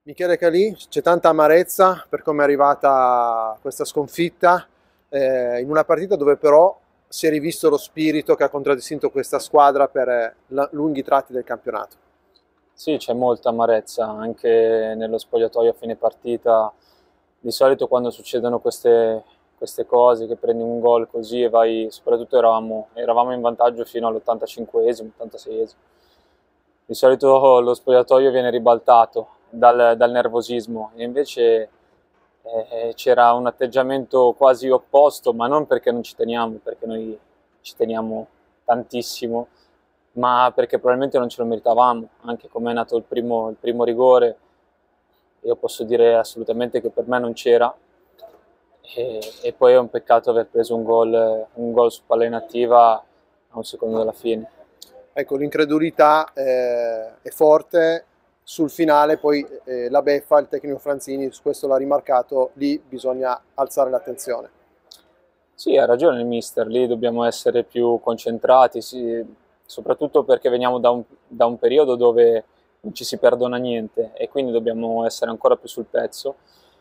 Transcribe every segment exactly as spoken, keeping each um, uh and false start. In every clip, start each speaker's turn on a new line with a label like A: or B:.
A: Michele Calì, c'è tanta amarezza per come è arrivata questa sconfitta, eh, in una partita dove però si è rivisto lo spirito che ha contraddistinto questa squadra per eh, la- lunghi tratti del campionato.
B: Sì, c'è molta amarezza anche nello spogliatoio a fine partita. Di solito quando succedono queste, queste cose, che prendi un gol così e vai, soprattutto eravamo, eravamo in vantaggio fino all'ottantacinquesimo, ottantaseiesimo. Di solito lo spogliatoio viene ribaltato dal, dal nervosismo e invece eh, c'era un atteggiamento quasi opposto, ma non perché non ci teniamo, perché noi ci teniamo tantissimo, ma perché probabilmente non ce lo meritavamo, anche come è nato il primo, il primo rigore. Io posso dire assolutamente che per me non c'era, e, e poi è un peccato aver preso un gol, un gol su palla inattiva a un secondo dalla fine.
A: Ecco, l'incredulità eh, è forte, sul finale poi eh, la beffa, il tecnico Franzini, su questo l'ha rimarcato, lì bisogna alzare l'attenzione.
B: Sì, ha ragione il mister, lì dobbiamo essere più concentrati, sì, soprattutto perché veniamo da un, da un periodo dove non ci si perdona niente e quindi dobbiamo essere ancora più sul pezzo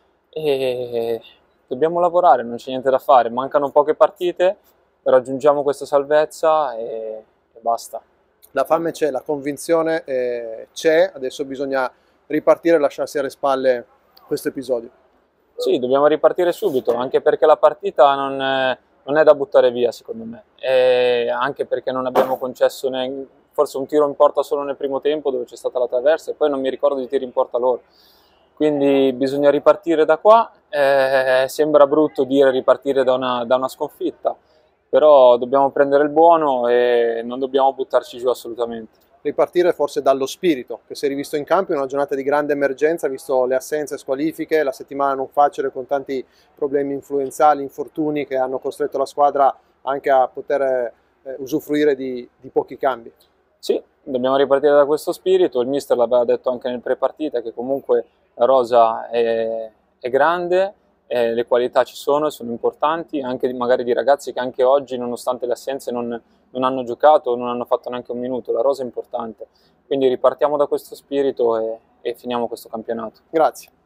B: e dobbiamo lavorare, non c'è niente da fare, mancano poche partite, raggiungiamo questa salvezza e, e basta.
A: La fame c'è, la convinzione eh, c'è, adesso bisogna ripartire e lasciarsi alle spalle questo episodio.
B: Sì, dobbiamo ripartire subito, anche perché la partita non è, non è da buttare via, secondo me, e anche perché non abbiamo concesso ne- forse un tiro in porta solo nel primo tempo dove c'è stata la traversa e poi non mi ricordo di tiri in porta loro. Quindi bisogna ripartire da qua, eh, sembra brutto dire ripartire da una, da una sconfitta, però dobbiamo prendere il buono e non dobbiamo buttarci giù assolutamente.
A: Ripartire forse dallo spirito che si è rivisto in campo in una giornata di grande emergenza, visto le assenze, squalifiche, la settimana non facile con tanti problemi influenzali, infortuni che hanno costretto la squadra anche a poter eh, usufruire di, di pochi cambi.
B: Sì, dobbiamo ripartire da questo spirito, il mister l'aveva detto anche nel pre-partita che comunque la rosa è, è grande, eh, le qualità ci sono, sono importanti, anche di- magari di ragazzi che anche oggi, nonostante le assenze, non, non hanno giocato, non hanno fatto neanche un minuto, la rosa è importante. Quindi ripartiamo da questo spirito e, e finiamo questo campionato.
A: Grazie.